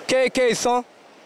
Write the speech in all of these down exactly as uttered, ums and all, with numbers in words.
Que, que isso?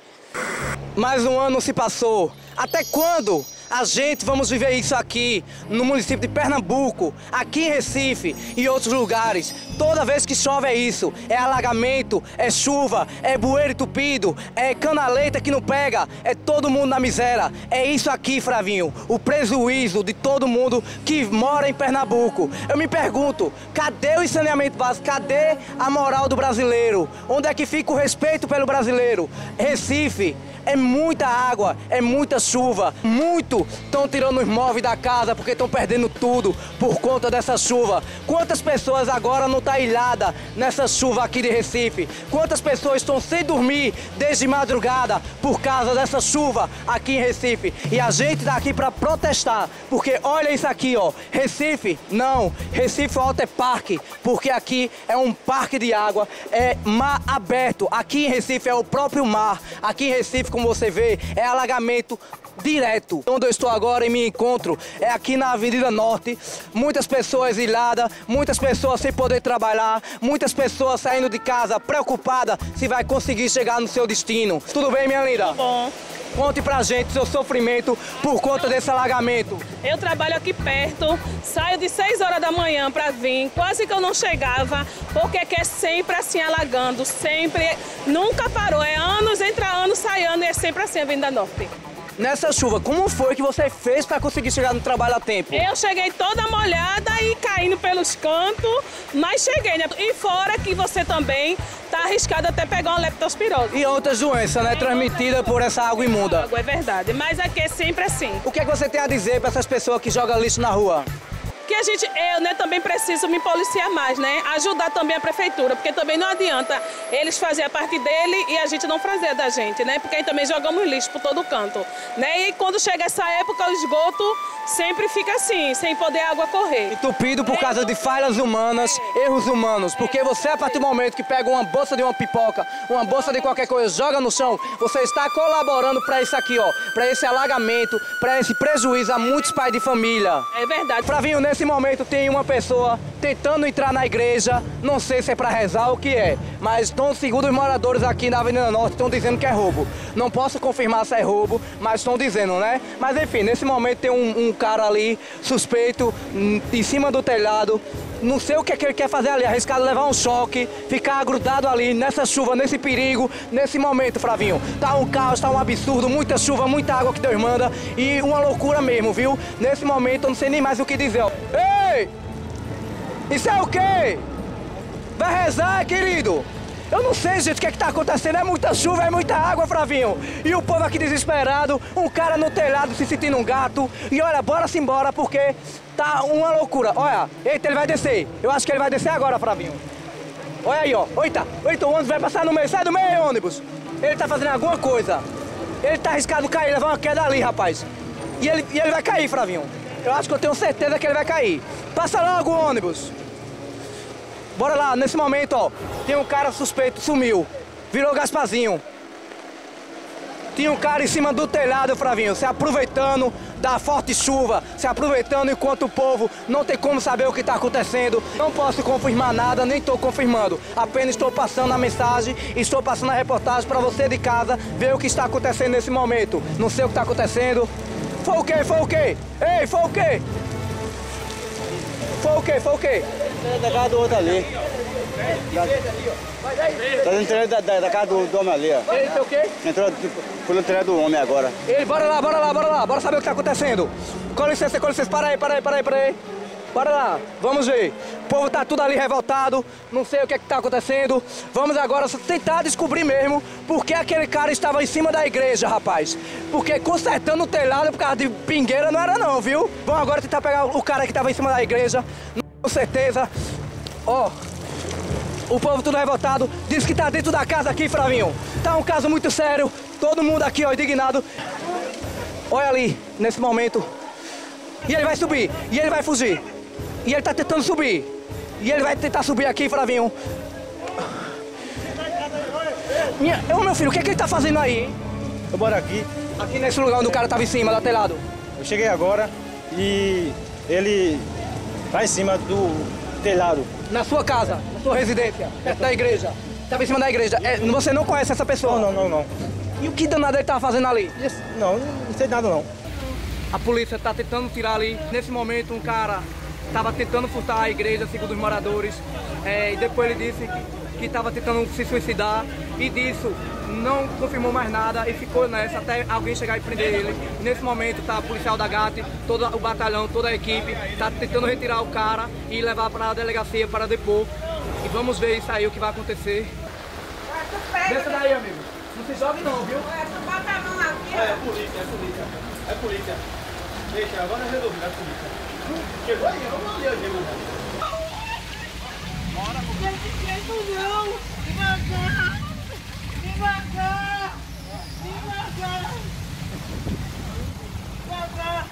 Mais um ano se passou. Até quando a gente vamos viver isso aqui no município de Pernambuco, aqui em Recife e em outros lugares? Toda vez que chove é isso, é alagamento, é chuva, é bueiro entupido, é canaleta que não pega, é todo mundo na miséria. É isso aqui, Fravinho, o prejuízo de todo mundo que mora em Pernambuco. Eu me pergunto, cadê o saneamento básico? Cadê a moral do brasileiro? Onde é que fica o respeito pelo brasileiro? Recife é muita água, é muita chuva, muito estão tirando os móveis da casa porque estão perdendo tudo por conta dessa chuva. Quantas pessoas agora não estão ilhadas nessa chuva aqui de Recife? Quantas pessoas estão sem dormir desde madrugada por causa dessa chuva aqui em Recife? E a gente está aqui para protestar, porque olha isso aqui, ó, Recife, não, Recife Water Park, porque aqui é um parque de água, é mar aberto, aqui em Recife é o próprio mar, aqui em Recife, como você vê, é alagamento direto. Onde eu estou agora e me encontro é aqui na Avenida Norte, muitas pessoas ilhadas, muitas pessoas sem poder trabalhar, muitas pessoas saindo de casa preocupadas se vai conseguir chegar no seu destino. Tudo bem, minha linda? Tudo bom. Conte pra gente o seu sofrimento por conta desse alagamento. Eu trabalho aqui perto, saio de seis horas da manhã para vir, quase que eu não chegava, porque aqui é sempre assim alagando, sempre, nunca parou, é anos, entra anos, sai ano e é sempre assim a Avenida Norte. Nessa chuva, como foi que você fez para conseguir chegar no trabalho a tempo? Eu cheguei toda molhada e caindo pelos cantos, mas cheguei, né? E fora que você também tá arriscado até pegar uma leptospirose. E outras doenças, né? É Transmitidas por essa água imunda. Água, é verdade, mas aqui é sempre assim. O que é que você tem a dizer para essas pessoas que jogam lixo na rua? Que a gente, eu né, também preciso me policiar mais, né? Ajudar também a prefeitura, porque também não adianta eles fazerem a parte dele e a gente não fazer a da gente, né? Porque aí também jogamos lixo por todo canto, né? E quando chega essa época, o esgoto sempre fica assim, sem poder a água correr. Entupido por causa de falhas humanas, erros humanos, porque você, a partir do momento que pega uma bolsa de uma pipoca, uma bolsa de qualquer coisa, joga no chão, você está colaborando para isso aqui, ó, para esse alagamento, para esse prejuízo a muitos pais de família. É verdade. Fravinho, nesse momento tem uma pessoa tentando entrar na igreja, não sei se é para rezar ou o que é, mas estão, segundo os moradores aqui na Avenida Norte, estão dizendo que é roubo. Não posso confirmar se é roubo, mas estão dizendo, né? Mas enfim, nesse momento tem um, um cara ali, suspeito, em cima do telhado. Não sei o que, é que ele quer fazer ali, arriscado levar um choque, ficar grudado ali nessa chuva, nesse perigo, nesse momento, Fravinho. Tá um caos, tá um absurdo, muita chuva, muita água que Deus manda e uma loucura mesmo, viu? Nesse momento eu não sei nem mais o que dizer, ó. Ei! Isso é o quê? Vai rezar, querido? Eu não sei, gente, o que é que tá acontecendo. É muita chuva, é muita água, Fravinho. E o povo aqui desesperado, um cara no telhado se sentindo um gato. E olha, bora-se embora, porque tá uma loucura. Olha, eita, ele vai descer. Eu acho que ele vai descer agora, Fravinho. Olha aí, ó. Eita, eita, o ônibus vai passar no meio. Sai do meio, ônibus. Ele tá fazendo alguma coisa. Ele tá arriscado cair, levar uma queda ali, rapaz. E ele, e ele vai cair, Fravinho. Eu acho que eu tenho certeza que ele vai cair. Passa logo o ônibus. Bora lá, nesse momento, ó, tem um cara suspeito, sumiu, virou Gasparzinho. Tinha um cara em cima do telhado, Fravinho, se aproveitando da forte chuva, se aproveitando enquanto o povo não tem como saber o que está acontecendo. Não posso confirmar nada, nem estou confirmando, apenas estou passando a mensagem, estou passando a reportagem para você de casa ver o que está acontecendo nesse momento. Não sei o que está acontecendo. Foi o quê? Foi o quê? Ei, foi o quê? Foi o quê? Foi o quê? Da casa do outro ali. Tá no telhado da, da, da casa do, do homem ali, ó. Ele fez o quê? Entrou, foi no telhado do homem agora. Ele, bora lá, bora lá, bora lá, bora saber o que tá acontecendo. Com licença, com licença, para aí, para aí, para aí, para aí. Bora lá, vamos ver. O povo tá tudo ali revoltado, não sei o que é que tá acontecendo. Vamos agora tentar descobrir mesmo por que aquele cara estava em cima da igreja, rapaz. Porque consertando o telhado por causa de pingueira não era não, viu? Vamos agora tentar pegar o cara que estava em cima da igreja. Com certeza. Ó, o povo tudo revoltado, diz que tá dentro da casa aqui, Fravinho. Tá um caso muito sério, todo mundo aqui, ó, indignado. Olha ali, nesse momento. E ele vai subir, e ele vai fugir. E ele tá tentando subir. E ele vai tentar subir aqui, Fravinho. Minha... Ô, meu filho, o que é que ele tá fazendo aí, hein? Eu moro aqui. Aqui nesse lugar onde o cara tava em cima, do telhado. Eu cheguei agora e ele tá em cima do telhado. Na sua casa, na sua residência, perto da igreja. Tava em cima da igreja. É, você não conhece essa pessoa? Não, não, não, não. E o que danado ele tava fazendo ali? Isso- Não, não sei nada não. A polícia tá tentando tirar ali. Nesse momento, um cara tava tentando furtar a igreja, segundo os moradores. É, e depois ele disse que, que tava tentando se suicidar. E disso não confirmou mais nada e ficou nessa até alguém chegar e prender ele. Nesse momento tá o policial da G A T, todo o batalhão, toda a equipe, tá tentando retirar o cara e levar para a delegacia para depor. E vamos ver isso aí, o que vai acontecer. Desça daí, amigo. Não se jogue não, viu? É polícia, é polícia. É polícia. Deixa, agora é resolvido, é polícia. Chegou aí, vamos ali, amigo. Bora, Não! Devagar! Devagar! Devagar! Devagar!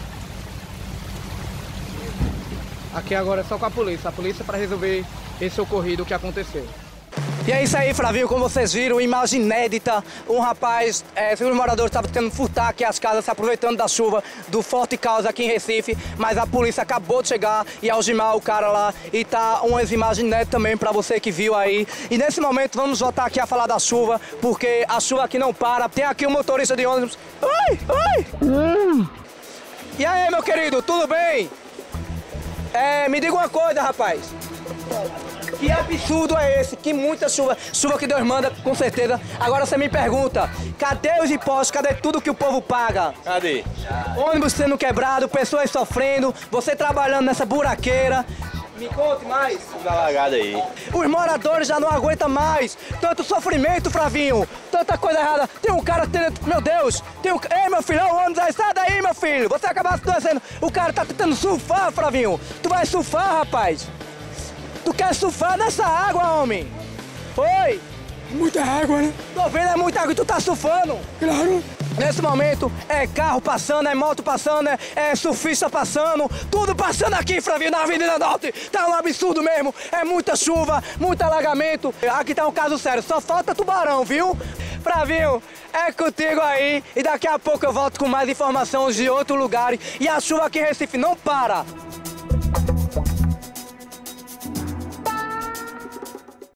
Aqui agora é só com a polícia. A polícia para resolver esse ocorrido que aconteceu. E é isso aí, Flavinho, como vocês viram, imagem inédita, um rapaz, é, segundo os moradores, estava tentando furtar aqui as casas, se aproveitando da chuva, do forte caos aqui em Recife, mas a polícia acabou de chegar e algemar o cara lá, e tá umas imagens inéditas também para você que viu aí. E nesse momento vamos voltar aqui a falar da chuva, porque a chuva aqui não para, tem aqui um motorista de ônibus. Oi, oi! Hum. E aí, meu querido, tudo bem? É, me diga uma coisa, rapaz. Que absurdo é esse? Que muita chuva, chuva que Deus manda, com certeza. Agora você me pergunta, cadê os impostos? Cadê tudo que o povo paga? Cadê? Ônibus sendo quebrado, pessoas sofrendo, você trabalhando nessa buraqueira. Me conte mais. Tudo alagado aí. Os moradores já não aguentam mais. Tanto sofrimento, Flavinho. Tanta coisa errada. Tem um cara tendo... Meu Deus. Tem um... Ei, meu filho, o ônibus aí. Sai daí, meu filho. Você acabasse descendo. O cara tá tentando surfar, Flavinho. Tu vai surfar, rapaz? Tu quer surfar nessa água, homem? Oi? Muita água, né? Tô vendo, é muita água e tu tá surfando. Claro. Nesse momento, é carro passando, é moto passando, é, é surfista passando, tudo passando aqui, Flavinho, na Avenida Norte. Tá um absurdo mesmo, é muita chuva, muito alagamento. Aqui tá um caso sério, só falta tubarão, viu? Flavinho, é contigo aí e daqui a pouco eu volto com mais informações de outros lugares. E a chuva aqui em Recife não para.